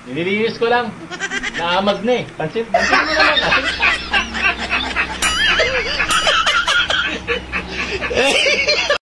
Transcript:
Nililinis ko lang. Naamag na eh. Pansin mo naman.